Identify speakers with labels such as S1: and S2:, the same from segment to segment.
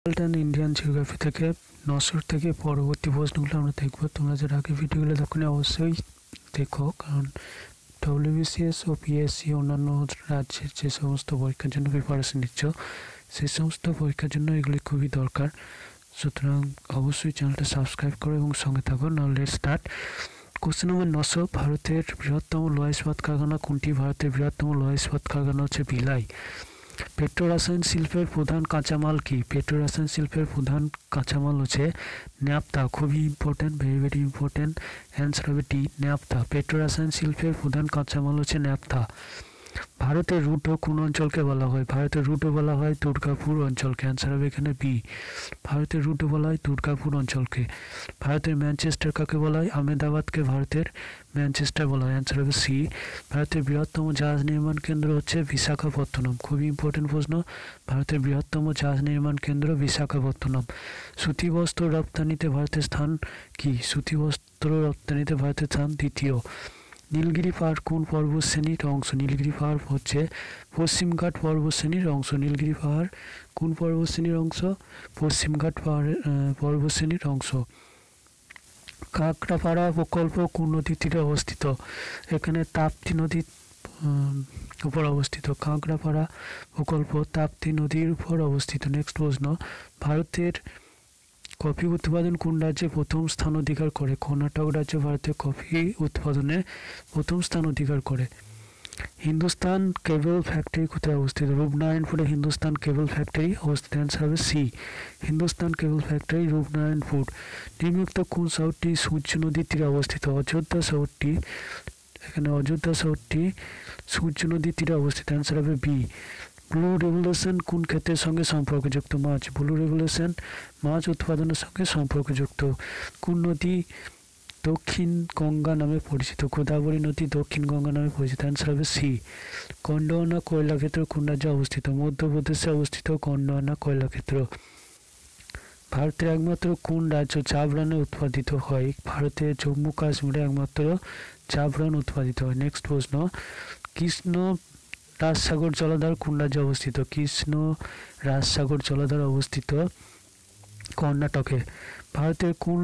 S1: Indian geography থেকে 900 থেকে পরবর্তী প্রশ্নগুলো আমরা দেখব। তোমরা যারা আগে ভিডিওগুলো দেখো অবশ্যই দেখো, কারণ WBCS ও পিএসসি অন্যান্য রাজ্যের যে সমস্ত পরীক্ষার জন্য প্রিপারেশন নিচ্ছ সেই সমস্ত পরীক্ষার জন্য এগুলি খুবই দরকার। সুতরাং অবশ্যই চ্যানেলটা সাবস্ক্রাইব করো এবং সঙ্গে থাকো। Now let's start. Question number 900, ভারতের বৃহত্তম লোহা ইস্পাত কারখানা কোনটি? ভারতের বৃহত্তম লোহা ইস্পাত কারখানা হচ্ছে ভিলাই। পেট্রোরাসায়ন শিল্পের প্রধান কাঁচামাল কি? পেট্রোরাসায়ন শিল্পের প্রধান কাঁচামাল হচ্ছে ন্যাপথা। খুবই important, very very important. Answer হবে ডি, ন্যাপথা। পেট্রোরাসায়ন শিল্পের প্রধান কাঁচামাল হচ্ছে ন্যাপথা। ভারতের রুটও কোন অঞ্চলকে বলা হয়? ভারতের রুটও বলা হয় দুর্গাপুর অঞ্চলকে। অ্যান্সার হবে এখানে বি, ভারতের রুটও বলা হয় দুর্গাপুর অঞ্চলকে। ভারতের ম্যানচেস্টার কাকে বলা হয়? আহমেদাবাদকে ভারতের ম্যানচেস্টার বলা হয়। অ্যান্সার হবে সি। ভারতের বৃহত্তম জাহাজ নির্মাণ কেন্দ্র হচ্ছে বিশাখাপত্তনম। খুবই ইম্পর্টেন্ট প্রশ্ন। ভারতের বৃহত্তম জাহাজ নির্মাণ কেন্দ্র বিশাখাপত্তনম। সুতি বস্ত্র রপ্তানিতে ভারতের স্থান কি? সুতি বস্ত্র রপ্তানিতে ভারতের স্থান দ্বিতীয়। নীলগিরি পাহাড় কোন পর্বতশ্রেণীর অংশ? নীলগিরি পাহাড় হচ্ছে পশ্চিমঘাট পর্বতশ্রেণীর অংশ। নীলগিরি পাহাড় কোন পর্বতশ্রেণীর অংশ? পশ্চিমঘাট পাহাড়ের পর্বতশ্রেণীর অংশ। কাঁকড়াপাড়া প্রকল্প কোন নদীর তীরে অবস্থিত? এখানে তাপ্তি নদীর উপর অবস্থিত। কাঁকড়াপাড়া প্রকল্প তাপ্তি নদীর উপর অবস্থিত। নেক্সট প্রশ্ন, ভারতের কফি উৎপাদন কোন রাজ্যে প্রথম স্থান অধিকার করে? কর্ণাটক রাজ্য ভারতের কফি উৎপাদনে প্রথম স্থান অধিকার করে। হিন্দুস্তান কেবল ফ্যাক্টরি কোথায় অবস্থিত? রূপনারায়ণপুরে হিন্দুস্তান কেবল ফ্যাক্টরি অবস্থিত। অ্যান্সার হবে C, Hindustan cable factory Rupnarayanpur. নিম্নোক্ত কোন শহরটি সূর্য নদীর তীরে অবস্থিত? অযোধ্যা শহরটি, এখানে অযোধ্যা শহরটি সূর্য নদীর তীরে অবস্থিত। অ্যান্সার হবে বি। ব্লু রেভলিউশন কোন ক্ষেত্রের সঙ্গে সম্পর্কযুক্ত? মাছ। ব্লু রেভলিউশন মাছ উৎপাদনের সঙ্গে সম্পর্কযুক্ত। কোন নদী দক্ষিণ গঙ্গা নামে পরিচিত? গোদাবরী নদী দক্ষিণ গঙ্গা নামে পরিচিত। অ্যান্সার হবে সি। গন্ডোয়ানা কয়লাক্ষেত্র কোন রাজ্যে অবস্থিত? মধ্যপ্রদেশে অবস্থিত গন্ডোয়ানা কয়লাক্ষেত্র। ভারতের একমাত্র কোন রাজ্য জাফরানে উৎপাদিত হয়? ভারতের জম্মু কাশ্মীরে একমাত্র জাফরান উৎপাদিত হয়। নেক্সট প্রশ্ন, কৃষ্ণ রাজসাগর জলাধার কোন রাজ্যে অবস্থিত? কৃষ্ণ রাজসাগর জলাধার অবস্থিত কর্ণাটকে। ভারতের কোন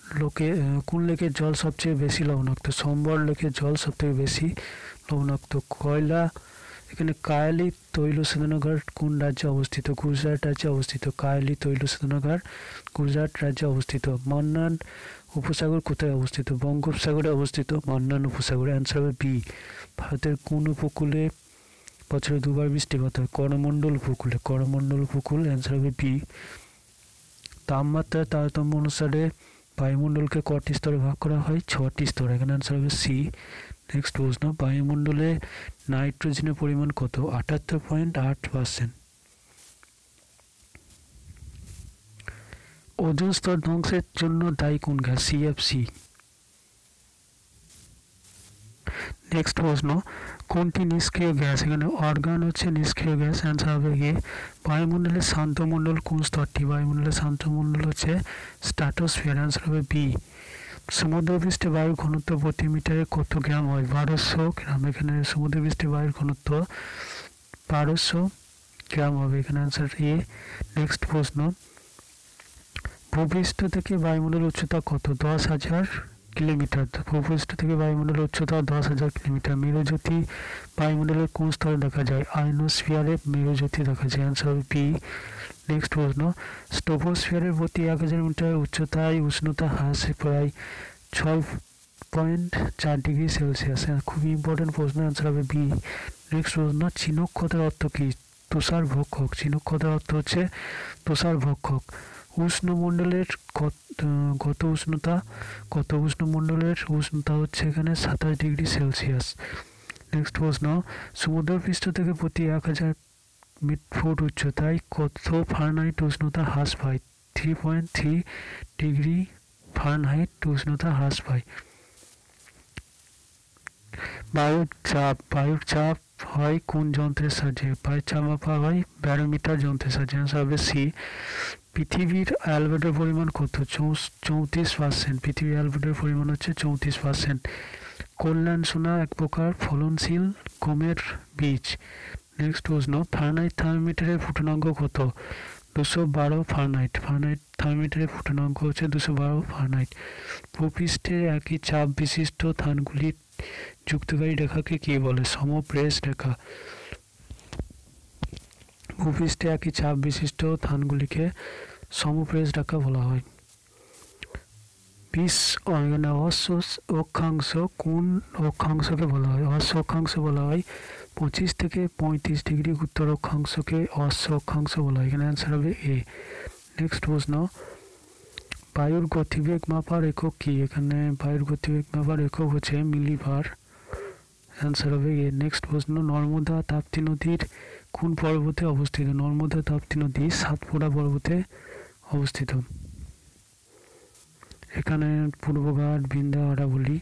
S1: লেকের জল সবচেয়ে বেশি লবণাক্ত? সম্বর লেকের জল সবথেকে বেশি লবণাক্ত। কয়লা, এখানে কায়ালি তৈল শোধনাগার কোন রাজ্যে অবস্থিত? গুজরাট রাজ্যে অবস্থিত। কায়ালি তৈল শোধনাগার গুজরাট রাজ্যে অবস্থিত। মান্নান উপসাগর কোথায় অবস্থিত? বঙ্গোপসাগরে অবস্থিত মান্নান উপসাগর। অ্যান্সার হবে বি। ভারতের কোন উপকূলে বছরে দুবার বৃষ্টিপাত হয়? করমণ্ডল উপকূলে। করমণ্ডল উপকূল। অ্যান্সার হবে বি। তাপমাত্রার তারতম্য অনুসারে বায়ুমণ্ডলকে কটি স্তরে ভাগ করা হয়? 6টি স্তর। এখানে অ্যান্সার হবে সি। নেক্সট প্রশ্ন, বায়ুমণ্ডলে নাইট্রোজেনের পরিমাণ কত? 78.8%। ওজোন স্তর ধ্বংসের জন্য দায়ী কোন গ্যাস? সিএফসি। নেক্সট প্রশ্ন, কোনটি নিষ্ক্রিয় গ্যাস? এখানে অর্গান হচ্ছে নিষ্ক্রিয় গ্যাস। অ্যান্সার হবে এ। বায়ুমণ্ডলের শান্ত মণ্ডল কোন স্তরটি? বায়ুমণ্ডলের শান্ত মণ্ডল হচ্ছে স্ট্র্যাটোস্ফিয়ার। অ্যান্সার হবে বি। সমুদ্রপৃষ্ঠে বায়ুর ঘনত্ব প্রতি মিটারে কত গ্রাম হয়? 1200 গ্রাম। এখানে সমুদ্রপৃষ্ঠে বায়ুর ঘনত্ব 1200 গ্রাম হবে। এখানে অ্যান্সার এ। নেক্সট প্রশ্ন, ভূপৃষ্ঠ থেকে বায়ুমণ্ডলের উচ্চতা কত? 10,000 কিলোমিটার। ভূপৃষ্ঠ থেকে বায়ুমণ্ডলের উচ্চতা 10,000 কিলোমিটার। মেরুজ্যোতি বায়ুমণ্ডলের কোন স্তরে দেখা যায়? আয়নোস্ফিয়ারে মেরুজ্যোতি দেখা যায়। অ্যান্সার হবে বি। নেক্সট প্রশ্ন, স্ট্রোপোস্ফিয়ারের প্রতি 1000 মিটার উচ্চতায় উষ্ণতা হ্রাসে প্রায় 6.4 ডিগ্রি সেলসিয়াস। খুবই ইম্পর্টেন্ট প্রশ্ন। অ্যান্সার হবে বি। নেক্সট প্রশ্ন, চিনক্ষতের অর্থ কি? তুষার ভক্ষক। চিনক্ষতের অর্থ হচ্ছে তুষার ভক্ষক। উষ্ণমণ্ডলের কত উষ্ণমণ্ডলের উষ্ণতা হচ্ছে এখানে 27 ডিগ্রি সেলসিয়াস। নেক্সট প্রশ্ন, সমুদ্রপৃষ্ঠ থেকে প্রতি 1000 ফুট উচ্চতায় কত ফারেনহাইট উষ্ণতা হ্রাস পায়? 3.3 ডিগ্রি ফারেনহাইট উষ্ণতা হ্রাস পায়। বায়ুর চাপ হয় কোন যন্ত্রের সাহায্যে? বায়ুর চাপ মাপা হয় ব্যারোমিটার যন্ত্রের সাহায্যে। অ্যান্সার হবে সি। পৃথিবীর অ্যালবেডোর পরিমাণ কত? 34%। পৃথিবীর অ্যালবেডোর পরিমাণ হচ্ছে 34%। কল্যাণ সোনা এক প্রকার ফলনশীল গমের বীজ। নেক্সট প্রশ্ন, ফারেনহাইট থার্মোমিটারের ফুটনাঙ্ক কত? 212 ফারেনহাইট। ফারেনহাইট থার্মোমিটারে ফুটানাঙ্ক হচ্ছে 212 ফারেনহাইট। ভূপৃষ্ঠে একই চাপ বিশিষ্ট স্থানগুলি যুক্তকারী রেখাকে কি বলে? সমপ্রেস রেখা। ভূপৃষ্ঠে একই চাপ বিশিষ্ট স্থানগুলিকে সমপ্রেস রেখা বলা হয়। 20 অক্ষাংশ কোন অক্ষাংশকে বলা হয়? অশ্ব অক্ষাংশ বলা হয়। 25 থেকে 35 ডিগ্রি উত্তর অক্ষাংশকে অশ্ব অক্ষাংশ বলা হয়। এখানে অ্যান্সার হবে এ। নেক্সট প্রশ্ন, বায়ুর গতিবেগ মাপার একক কি? এখানে বায়ুর গতিবেগ মাপার একক হচ্ছে মিলিবার। অ্যান্সার হবে এ। নেক্সট প্রশ্ন, নর্মদা তাপ্তি নদীর কোন পর্বতে অবস্থিত? নর্মদা তাপ্তি নদী সাতপুরা পর্বতে অবস্থিত। এখানে পূর্বঘাট, বিন্ধ্যা, আরাবলি,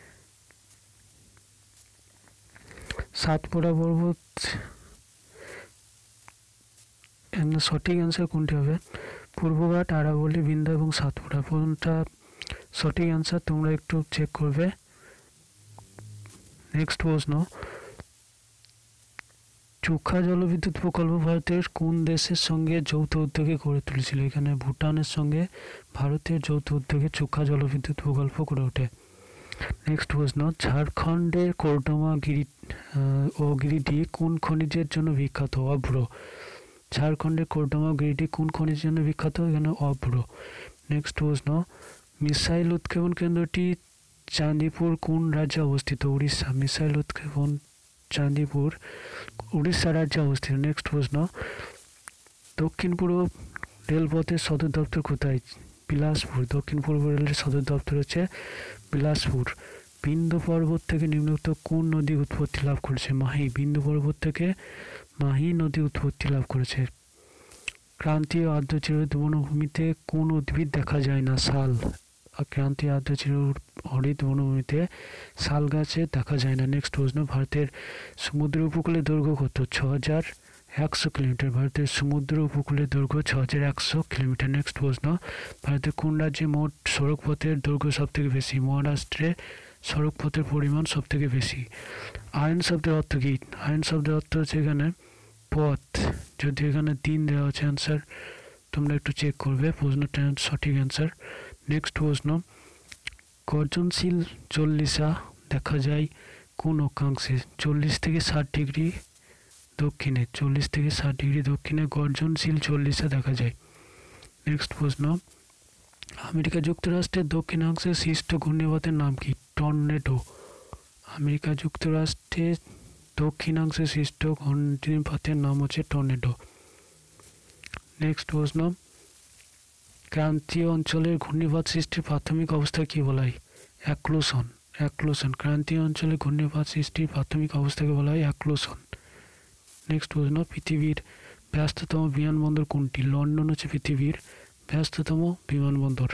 S1: সাতপুরা পর্বত। সঠিক অ্যান্সার কোনটি হবে? পূর্বঘাট, আরাবলি, বিন্ধ্যা এবং সাতপুরা। কোনটা সঠিক অ্যান্সার তোমরা একটু চেক করবে। নেক্সট প্রশ্ন, চুখা জলবিদ্যুৎ প্রকল্প ভারতের কোন দেশের সঙ্গে যৌথ উদ্যোগে গড়ে তুলেছিল? এখানে ভুটানের সঙ্গে ভারতের যৌথ উদ্যোগে চুখা জলবিদ্যুৎ প্রকল্প গড়ে ওঠে। নেক্সট প্রশ্ন, ঝাড়খণ্ডের কর্দমা ও গিরিডি কোন খনিজের জন্য বিখ্যাত? অভ্র। ঝাড়খণ্ডের কর্দমা গিরিডি কোন খনিজের জন্য বিখ্যাত? এখানে অভ্র। নেক্সট প্রশ্ন, মিসাইল উৎক্ষেপণ কেন্দ্রটি চাঁদিপুর কোন রাজ্যে অবস্থিত? উড়িষ্যা। মিসাইল উৎক্ষেপণ চাঁদিপুর উড়িষ্যা রাজ্যে অবস্থিত। নেক্সট প্রশ্ন, দক্ষিণ পূর্ব রেলপথের সদর দপ্তর কোথায়? বিলাসপুর। দক্ষিণ পূর্ব রেলের সদর দপ্তর হচ্ছে বিলাসপুর। বিন্ধ্য পর্বত থেকে নিম্নোক্ত কোন নদী উৎপত্তি লাভ করেছে? মাহি। বিন্ধ্য পর্বত থেকে মাহি নদী উৎপত্তি লাভ করেছে। ক্রান্তীয় আর্দ্রচিরহরিত বনভূমিতে কোন উদ্ভিদ দেখা যায় না? শাল। ক্রান্তীয় আর্দ্রচিরহরিত বনভূমিতে শাল গাছে দেখা যায় না। নেক্সট প্রশ্ন, ভারতের সমুদ্র উপকূলের দৈর্ঘ্য কত? 6100 কিলোমিটার। ভারতের সমুদ্র উপকূলের দৈর্ঘ্য 6100 কিলোমিটার। নেক্সট প্রশ্ন, ভারতের কোন রাজ্যে মোট সড়কপথের দৈর্ঘ্য সব থেকে বেশি? মহারাষ্ট্রে সড়কপথের পরিমাণ সব থেকে বেশি। আইন শব্দের অর্থ কী? আইন শব্দের অর্থ হচ্ছে এখানে পথ, যদি এখানে 3 দেওয়া হচ্ছে অ্যান্সার তোমরা একটু চেক করবে প্রশ্নটা সঠিক অ্যান্সার। নেক্সট প্রশ্ন, গর্জনশীল চল্লিশা দেখা যায় কোন অক্ষাংশে? 40 থেকে 60 ডিগ্রি দক্ষিণে। 40 থেকে 60 ডিগ্রি দক্ষিণে গর্জনশীল চল্লিশা দেখা যায়। নেক্সট প্রশ্ন, আমেরিকা যুক্তরাষ্ট্রের দক্ষিণাংশে সৃষ্ট ঘূর্ণিপাতের নাম কি? টর্নেডো। আমেরিকা যুক্তরাষ্ট্রের দক্ষিণাংশে সৃষ্ট ঘূর্ণিপাতের নাম হচ্ছে টর্নেডো। নেক্সট প্রশ্ন, ক্রান্তীয় অঞ্চলের ঘূর্ণিপাত সৃষ্টির প্রাথমিক অবস্থা কি বলা হয়? অ্যাক্লুশন। অ্যাক্লুশন। ক্রান্তীয় অঞ্চলে ঘূর্ণিপাত সৃষ্টির প্রাথমিক অবস্থাকে বলা হয় অ্যাক্লুশন। নেক্সট প্রশ্ন, পৃথিবীর ব্যস্ততম বিমানবন্দর কোনটি? লন্ডন হচ্ছে পৃথিবীর ব্যস্ততম বিমানবন্দর।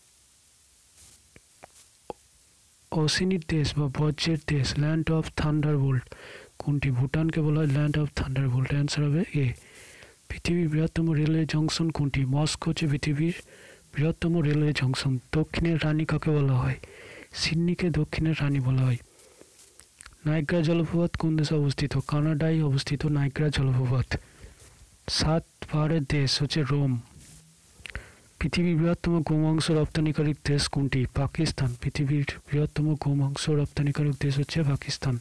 S1: অশ্বিনীর দেশ বা বজ্রের দেশ, ল্যান্ড অফ থান্ডারবোল্ট কোনটি? ভুটানকে বলা হয় ল্যান্ড অফ থান্ডারবোল্ট। অ্যান্সার হবে এ। পৃথিবীর বৃহত্তম রেলওয়ে জংশন কোনটি? মস্কো হচ্ছে পৃথিবীর বৃহত্তম রেলওয়ে জংশন। দক্ষিণের রানী কাকে বলা হয়? সিডনিকে দক্ষিণের রানী বলা হয়। নাইগ্রা জলপ্রপাত কোন দেশে অবস্থিত? কানাডায় অবস্থিত নাইগ্রা জলপ্রপাত। 7 পাহাড়ের দেশ হচ্ছে রোম। পৃথিবীর বৃহত্তম গোমাংস রপ্তানিকারক দেশ কোনটি? পাকিস্তান। পৃথিবীর বৃহত্তম গোমাংস রপ্তানিকারক দেশ হচ্ছে পাকিস্তান।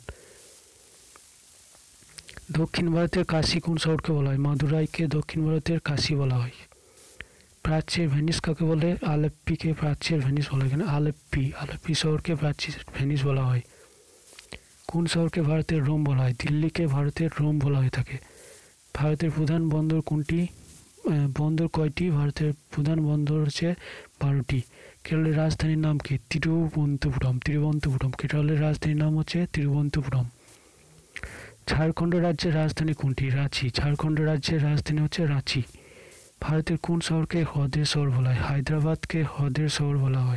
S1: দক্ষিণ ভারতের কাশী কোন শহরকে বলা হয়? মাদুরাইকে দক্ষিণ ভারতের কাশী বলা হয়। প্রাচ্যের ভেনিস কাকে বলে? আলেপ্পিকে প্রাচ্যের ভেনিস বলা হয়। এখানে আলেপ্পি শহরকে প্রাচ্যের ভেনিস বলা হয়। কোন শহরকে ভারতের রোম বলা হয়? দিল্লিকে ভারতের রোম বলা হয়ে থাকে। ভারতের প্রধান বন্দর কোনটি? বন্দর কয়টি? ভারতের প্রধান বন্দর হচ্ছে 12টি। কেরলের রাজধানীর নাম কি? তিরুবনন্তপুরম। কেরলের রাজধানীর নাম হচ্ছে তিরুবনন্তপুরম। ঝাড়খণ্ড রাজ্যের রাজধানী কোনটি? রাঁচি। ঝাড়খণ্ড রাজ্যের রাজধানী হচ্ছে রাঁচি। ভারতের কোন শহরকে হ্রদের শহর বলা হয়? হায়দ্রাবাদকে হ্রদের শহর বলা হয়।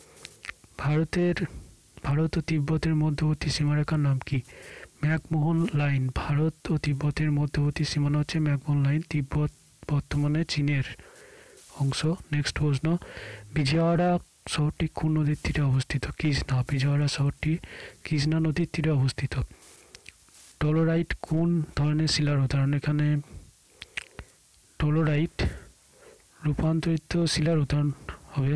S1: ভারত ও তিব্বতের মধ্যবর্তী সীমারেখার নাম কি? McMahon line. ভারত ও তিব্বতের মধ্যবর্তী সীমানা হচ্ছে ম্যাকমোহন লাইন। তিব্বত বর্তমানে চীনের অংশ। নেক্সট প্রশ্ন, বিজয়ওয়াড়া শহরটি কোন নদীর তীরে অবস্থিত? কৃষ্ণা। বিজয়ওয়াড়া শহরটি কৃষ্ণা নদীর তীরে অবস্থিত। ডলোরাইট কোন ধরনের শিলার উদাহরণ? এখানে ডলোরাইট রূপান্তরিত শিলার উদাহরণ হবে।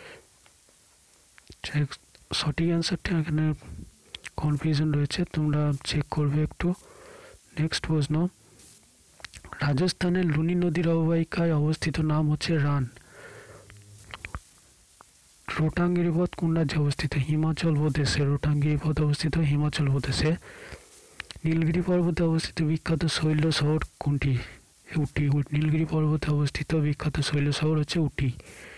S1: সঠিক অ্যান্সারটা এখানে কনফিউশন রয়েছে, তোমরা চেক করবে একটু। নেক্সট প্রশ্ন, রাজস্থানের লুনি নদীর অববাহিকায় অবস্থিত নাম হচ্ছে রান। রোহতাং গিরিপথ কোন রাজ্যে অবস্থিত? হিমাচল প্রদেশে। রোহতাং গিরিপথ অবস্থিত হিমাচল প্রদেশে। নীলগিরি পর্বতে অবস্থিত বিখ্যাত শৈল শহর কোনটি? উটি। নীলগিরি পর্বতে অবস্থিত বিখ্যাত শৈল শহর হচ্ছে উটি।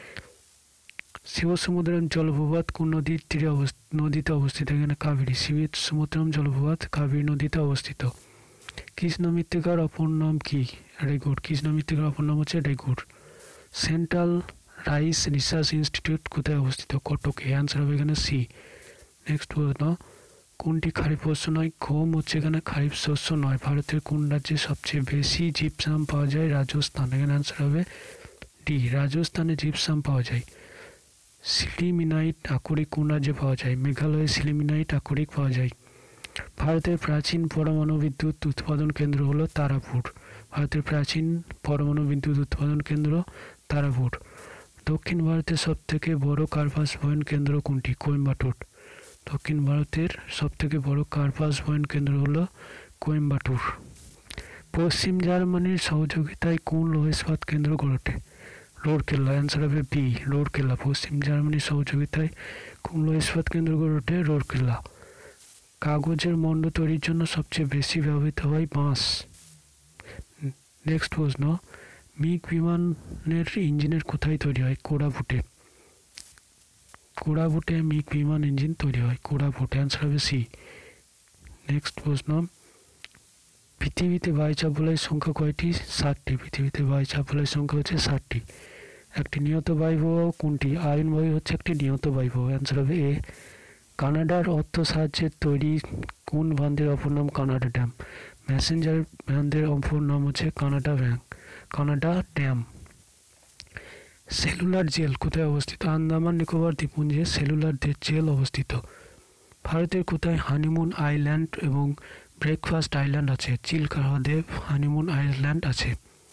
S1: শিবসমুদ্রম জলপ্রপাত কোন নদীর তীরে নদীতে অবস্থিত? এখানে কাবেরী। শিবসমুদ্রম জলপ্রপাত কাবেরী নদীতে অবস্থিত। কৃষ্ণ মৃত্তিকার অপর নাম কি? রেগুড়। কৃষ্ণ মৃত্তিকার অপর নাম হচ্ছে regur. Central Rice Research Institute কোথায় অবস্থিত? কটকে। অ্যান্সার হবে এখানে সি। নেক্সট প্রশ্ন, কোনটি খারিফ শস্য নয়? গম হচ্ছে এখানে খারিফ শস্য নয়। ভারতের কোন রাজ্যে সবচেয়ে বেশি জিপসাম পাওয়া যায়? রাজস্থান। এখানে অ্যান্সার হবে ডি। রাজস্থানে জিপসাম পাওয়া যায়। সিলিমিনাইট আকরিক কোন রাজ্যে পাওয়া যায়? মেঘালয়ে সিলিমিনাইট আকরিক পাওয়া যায়। ভারতের প্রাচীন পরমাণু বিদ্যুৎ উৎপাদন কেন্দ্র হলো তারাপুর। ভারতের প্রাচীন পরমাণু বিদ্যুৎ উৎপাদন কেন্দ্র তারাপুর। দক্ষিণ ভারতের সবথেকে বড় কার্পাস বহন কেন্দ্র কোনটি? কোয়েম্বাটুর। দক্ষিণ ভারতের সবথেকে বড় কার্পাস বহন কেন্দ্র হলো কোয়েম্বাটুর। পশ্চিম জার্মানির সহযোগিতায় কোন লৌহ ইস্পাত কেন্দ্র গড়ে ওঠে? রৌরকেল্লা। অ্যান্সার হবে বি। রৌরকেল্লা। পশ্চিম জার্মানির সহযোগিতায় কোন লৌহ ইস্পাত কেন্দ্র গড়ে ওঠে? রৌরকেল্লা। কাগজের মণ্ড তৈরির জন্য সবচেয়ে বেশি ব্যবহৃত হয় বাঁশ। নেক্সট প্রশ্ন, মিগ বিমানের ইঞ্জিনের কোথায় তৈরি হয়? কোড়াপুটে। কোড়াপুটে মিগ বিমান ইঞ্জিন তৈরি হয়। কোড়াপুট। অ্যান্সার হবে সি। নেক্সট প্রশ্ন, পৃথিবীতে বায়ুচাপ বলয়ের সংখ্যা কয়টি? 60টি। পৃথিবীতে বায়ুচাপ বলয়ের সংখ্যা হচ্ছে 60টি। একটি নিয়ত বায়ুপ্রবাহ কোনটি? আয়ন বায়ু হচ্ছে একটি নিয়ত বায়ুপ্রবাহ। অ্যান্সার হবে এ। কানাডার অর্থ সাহায্যে তৈরি কোন বাঁধের অপর নাম কানাডা ড্যাম? ম্যাসেঞ্জার বাঁধের অপর নাম হচ্ছে কানাডা ড্যাম। সেলুলার জেল কোথায় অবস্থিত? আন্দামান নিকোবর দ্বীপপুঞ্জে সেলুলার জেল অবস্থিত। ভারতের কোথায় হানিমুন আইল্যান্ড এবং ব্রেকফাস্ট আইল্যান্ড আছে? চিল্কা হ্রদে হানিমুন আইল্যান্ড আছে।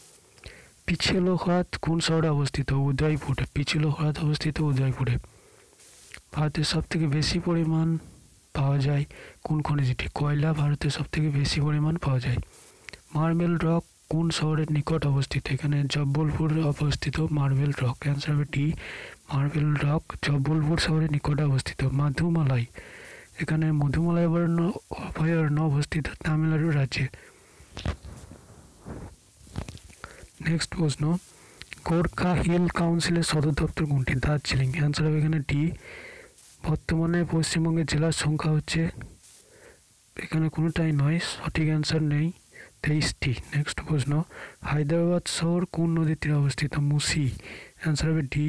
S1: পিছলো হ্রদ কোন শহরে অবস্থিত? উদয়পুরে। পিছলো হ্রদ অবস্থিত উদয়পুরে। ভারতের সবথেকে বেশি পরিমাণ পাওয়া যায় কোন খনিজটি? কয়লা ভারতের সবথেকে বেশি পরিমাণ পাওয়া যায়। মার্বেল রক কোন শহরের নিকট অবস্থিত? এখানে জব্বলপুরে অবস্থিত মার্বেল রক। অ্যান্সার হবে ডি। মার্বেল রক জব্বলপুর শহরের নিকটে অবস্থিত। মধুমালাই, এখানে মধুমালাই অভয়ারণ্য অবস্থিত তামিলনাড়ু রাজ্যে। নেক্সট প্রশ্ন, গোর্খা হিল কাউন্সিলের সদর দপ্তর কোনটি? দার্জিলিং। অ্যান্সার হবে এখানে ডি। বর্তমানে পশ্চিমবঙ্গের জেলার সংখ্যা হচ্ছে, এখানে কোনোটাই নয়, সঠিক অ্যান্সার নেই, 23টি। নেক্সট প্রশ্ন, হায়দ্রাবাদ শহর কোন নদীর তীরে অবস্থিত? মুসি। অ্যান্সার হবে ডি।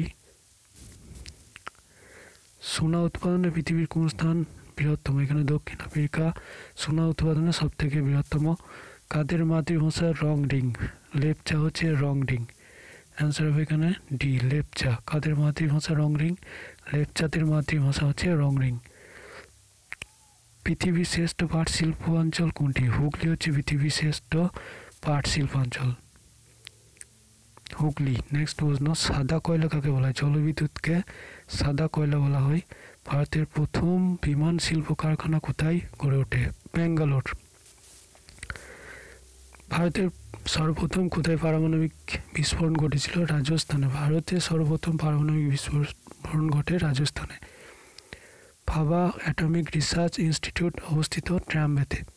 S1: সোনা উৎপাদনে পৃথিবীর কোন স্থান বৃহত্তম? এখানে দক্ষিণ আফ্রিকা সোনা উৎপাদনে সব থেকে বৃহত্তম। কাদের মাতৃভাষা রংডিং? লেপচা হচ্ছে রংডিং। অ্যান্সার হবে এখানে ডি। লেপচা। কাদের মাতৃভাষা রংডিং? লেপচাদের মাতৃভাষা হচ্ছে রংডিং। পৃথিবীর শ্রেষ্ঠ পাট শিল্পাঞ্চল কোনটি? হুগলি হচ্ছে পৃথিবীর শ্রেষ্ঠ পাট শিল্পাঞ্চল, হুগলি। নেক্সট প্রশ্ন, সাদা কয়লা কাকে বলা হয়? জলবিদ্যুৎকে সাদা কয়লা বলা হয়। ভারতের প্রথম বিমান শিল্প কারখানা কোথায় গড়ে ওঠে? বেঙ্গালোর। ভারতের সর্বপ্রথম কোথায় পারমাণবিক বিস্ফোরণ ঘটেছিল? রাজস্থানে। ভারতের সর্বপ্রথম পারমাণবিক বিস্ফোরণ ঘটে রাজস্থানে। ভাবা অ্যাটমিক রিসার্চ ইনস্টিটিউট অবস্থিত ট্রাম্বেতে।